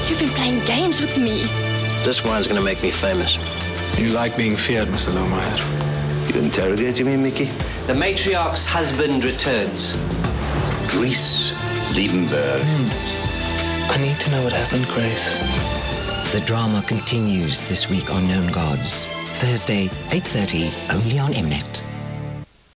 You've been playing games with me. This wine's gonna make me famous. You like being feared, Mr. Lomaher. You interrogating me, Mickey? The matriarch's husband returns. Greece, Liebenberg. I need to know what happened, Grace. The drama continues this week on Known Gods. Thursday, 8:30, only on Mnet.